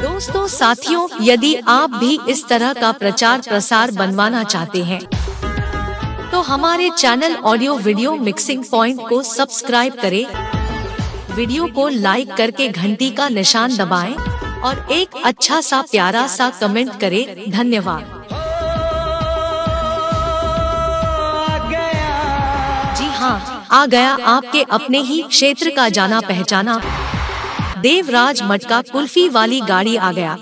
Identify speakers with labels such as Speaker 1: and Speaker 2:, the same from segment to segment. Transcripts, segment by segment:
Speaker 1: दोस्तों साथियों, यदि आप भी इस तरह का प्रचार प्रसार बनवाना चाहते हैं तो हमारे channel audio video mixing point को सब्सक्राइब करें, वीडियो को लाइक करके घंटी का निशान दबाएं और एक अच्छा सा प्यारा सा कमेंट करें। धन्यवाद। जी हाँ, आ गया आपके अपने ही क्षेत्र का जाना पहचाना देवराज मटका कुल्फी वाली गाड़ी आ गया।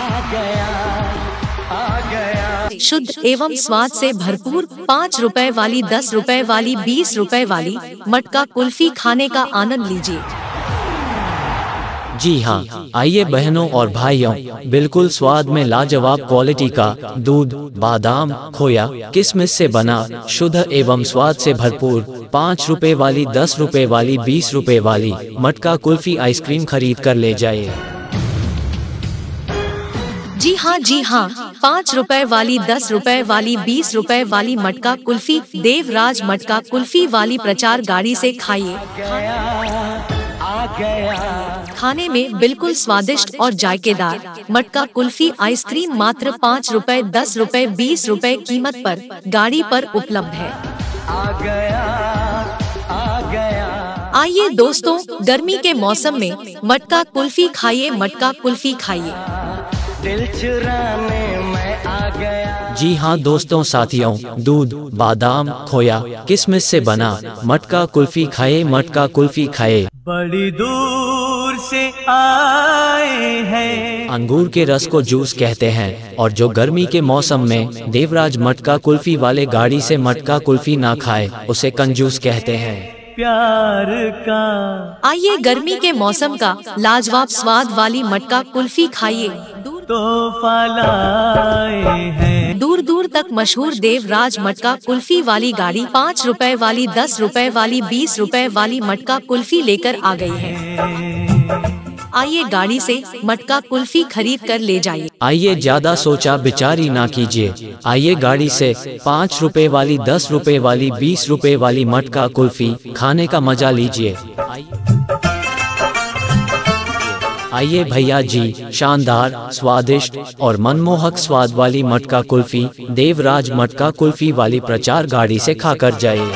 Speaker 1: शुद्ध एवं स्वाद से भरपूर 5 रुपए वाली, 10 रुपए वाली, 20 रुपए वाली मटका कुल्फी खाने का आनंद लीजिए।
Speaker 2: जी हाँ, आइए बहनों और भाइयों, बिल्कुल स्वाद में लाजवाब क्वालिटी का दूध, बादाम, खोया, किशमिश से बना शुद्ध एवं स्वाद से भरपूर 5 रुपए वाली, 10 रुपए वाली, 20 रुपए वाली मटका कुल्फी आइसक्रीम खरीद कर ले जाइए।
Speaker 1: जी हाँ, 5 रुपए वाली, 10 रुपए वाली, 20 रुपए वाली मटका कुल्फी देवराज मटका कुल्फी वाली प्रचार गाड़ी से खाइए। खाने में बिल्कुल स्वादिष्ट और जायकेदार मटका कुल्फी आइसक्रीम मात्र 5 रुपए, 10 रुपए, 20 रुपए कीमत पर गाड़ी पर उपलब्ध है। आइए दोस्तों, गर्मी के मौसम में मटका कुल्फी खाइए, मटका कुल्फी खाइए।
Speaker 3: दिल चुराने मैं आ गया।
Speaker 2: जी हाँ दोस्तों साथियों, दूध, बादाम, खोया, किशमिश से बना मटका कुल्फी खाए, मटका कुल्फी खाए।
Speaker 3: बड़ी दूर से आए हैं।
Speaker 2: अंगूर के रस को जूस कहते हैं और जो गर्मी के मौसम में देवराज मटका कुल्फी वाले गाड़ी से मटका कुल्फी ना खाए उसे कंजूस कहते हैं।
Speaker 3: प्यार का
Speaker 1: आइए गर्मी के मौसम का लाजवाब स्वाद वाली मटका कुल्फी खाइए।
Speaker 3: तोहफा लाए हैं।
Speaker 1: दूर दूर तक मशहूर देवराज मटका कुल्फी वाली गाड़ी 5 रुपए वाली, 10 रुपए वाली, 20 रुपए वाली मटका कुल्फी लेकर आ गई है। आइए गाड़ी से मटका कुल्फी खरीद कर ले जाइए।
Speaker 2: आइए ज्यादा सोचा विचारी ना कीजिए, आइए गाड़ी से 5 रुपए वाली, 10 रुपए वाली, 20 रुपए वाली मटका कुल्फी खाने का मजा लीजिए। आइए भैया जी, शानदार, स्वादिष्ट और मनमोहक स्वाद वाली मटका कुल्फी देवराज मटका कुल्फी वाली प्रचार गाड़ी से खाकर जाइए।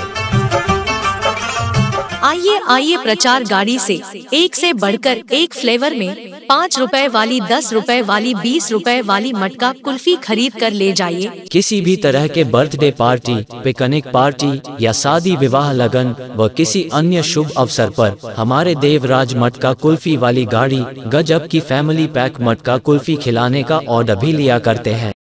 Speaker 1: आइए प्रचार गाड़ी से एक से बढ़कर एक फ्लेवर में 5 रुपए वाली, 10 रुपए वाली, 20 रुपए वाली मटका कुल्फी खरीद कर ले जाइए।
Speaker 2: किसी भी तरह के बर्थडे पार्टी, पिकनिक पार्टी या शादी विवाह, लगन व किसी अन्य शुभ अवसर पर हमारे देवराज मटका कुल्फी वाली गाड़ी गजब की फैमिली पैक मटका कुल्फी खिलाने का ऑर्डर भी लिया करते हैं।